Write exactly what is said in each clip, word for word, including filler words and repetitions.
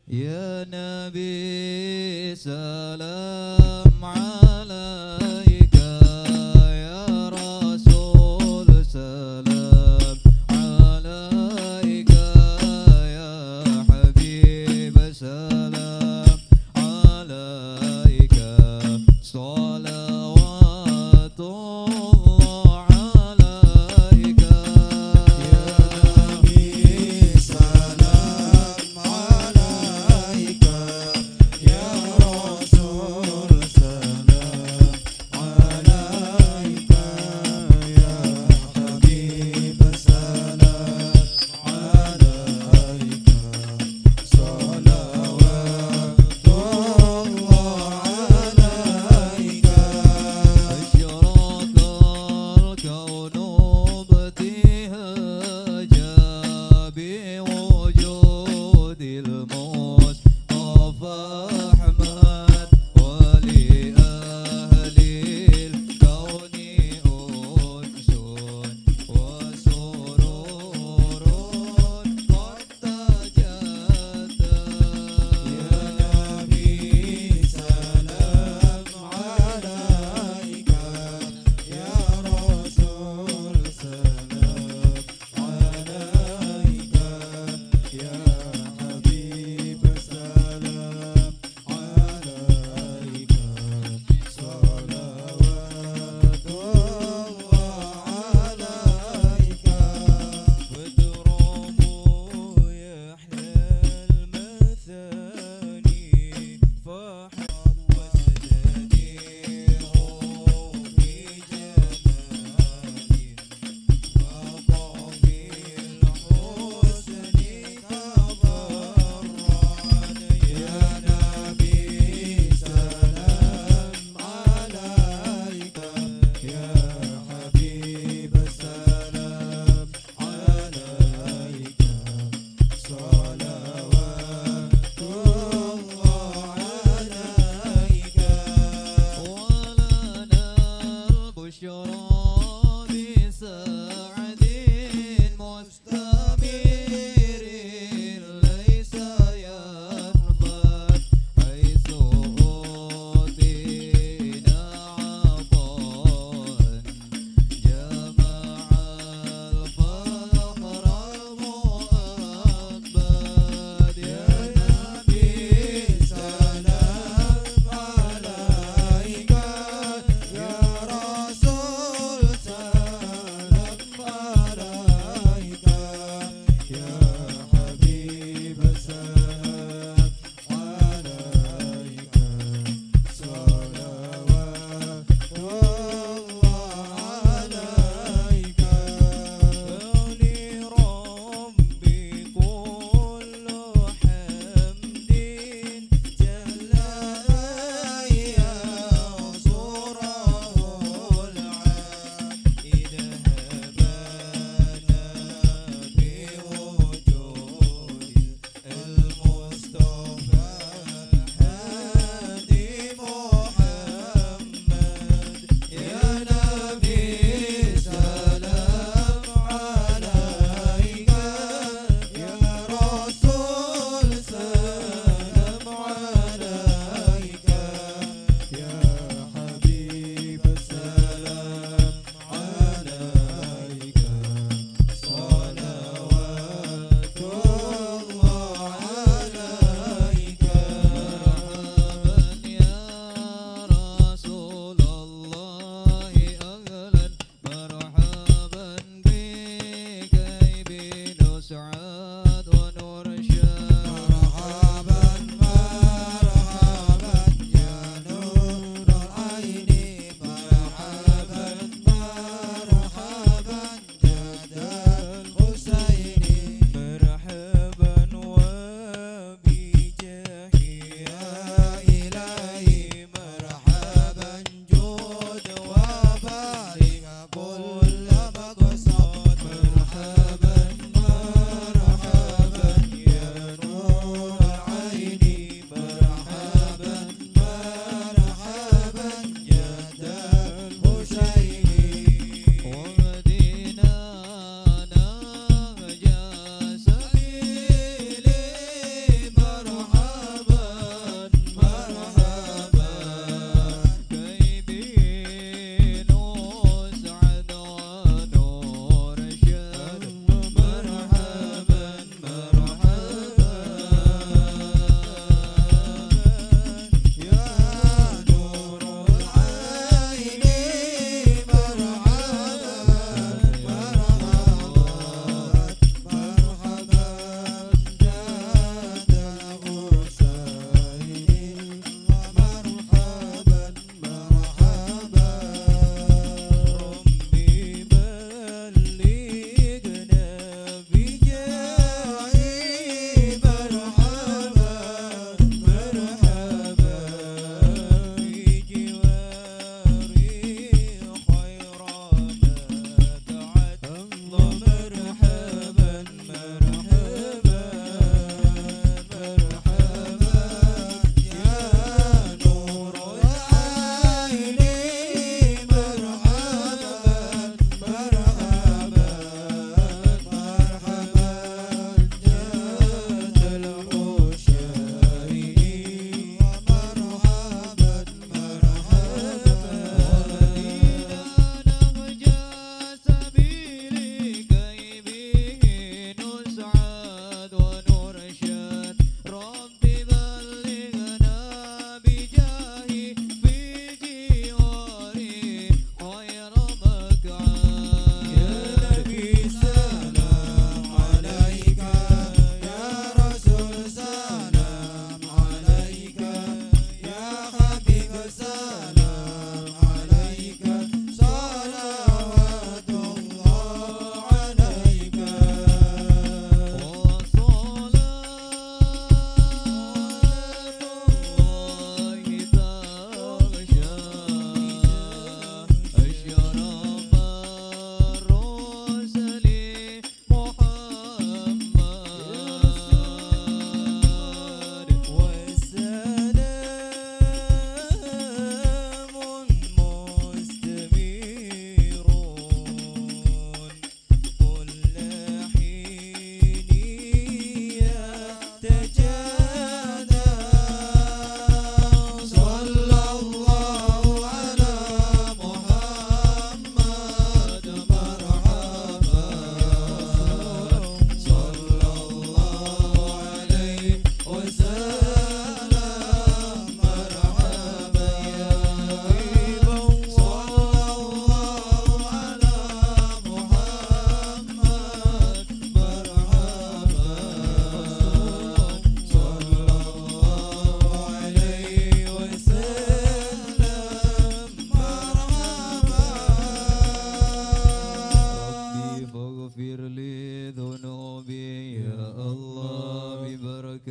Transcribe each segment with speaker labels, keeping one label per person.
Speaker 1: يا نبي سلام عليك، يا رسول سلام عليك، يا حبيب سلام عليك، صلوات الله عليك.
Speaker 2: يا نبي سلام عليك، يا رسول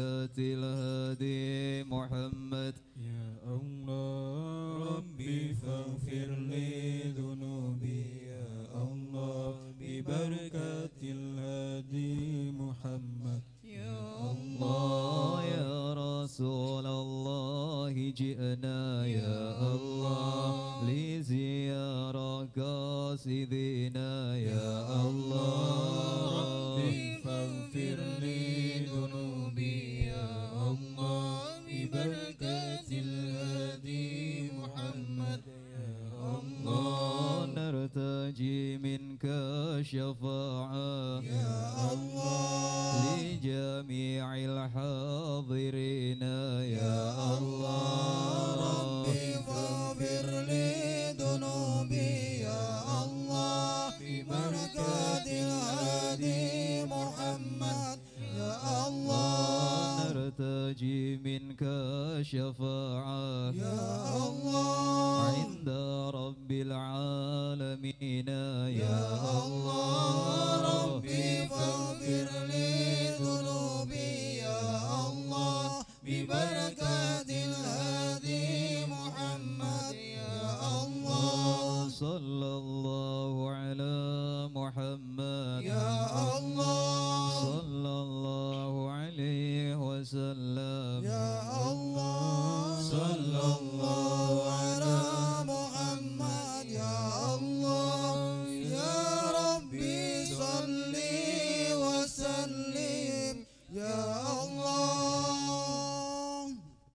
Speaker 1: ببركة الهادي محمد
Speaker 2: يا الله ربي فاغفر لي ذنوبي يا الله ببركة الهادي محمد
Speaker 1: يا الله يا رسول الله جئنا يا الله لزيارة قاصدنا يا الله
Speaker 2: ربي فاغفر لي ذنوبي يا الله ببركة الهادي محمد يا الله
Speaker 1: نرتجي منك شفاعة
Speaker 2: يا الله
Speaker 1: لجميع الحاضرين يا الله
Speaker 2: ربي فاغفر لي ذنوبي يا الله ببركة الهادي محمد يا الله
Speaker 1: نرتجي منك شفاعة
Speaker 2: يا الله
Speaker 1: عند رب العالمين يا
Speaker 2: الله ربي فاغفر لي ذنوبي يا الله ببركة الهادي محمد يا الله
Speaker 1: صلى الله على محمد
Speaker 2: يا الله
Speaker 1: صلى الله عليه وسلم
Speaker 2: يا الله